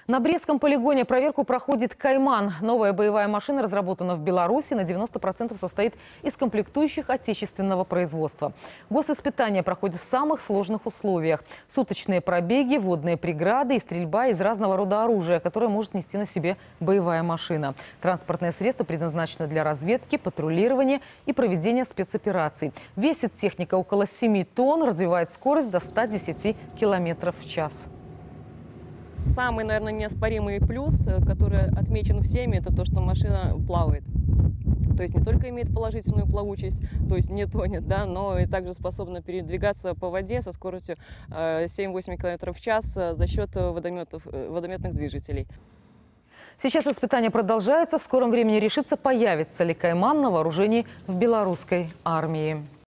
На Брестском полигоне проверку проходит «Кайман». Новая боевая машина разработана в Беларуси, на 90% состоит из комплектующих отечественного производства. Госиспытания проходят в самых сложных условиях. Суточные пробеги, водные преграды и стрельба из разного рода оружия, которое может нести на себе боевая машина. Транспортное средство предназначено для разведки, патрулирования и проведения спецопераций. Весит техника около 7 тонн, развивает скорость до 110 км в час. Самый, наверное, неоспоримый плюс, который отмечен всеми, это то, что машина плавает. То есть не только имеет положительную плавучесть, то есть не тонет, да, но и также способна передвигаться по воде со скоростью 7-8 км в час за счет водометных движителей. Сейчас испытания продолжаются. В скором времени решится, появится ли «Кайман» на вооружении в белорусской армии.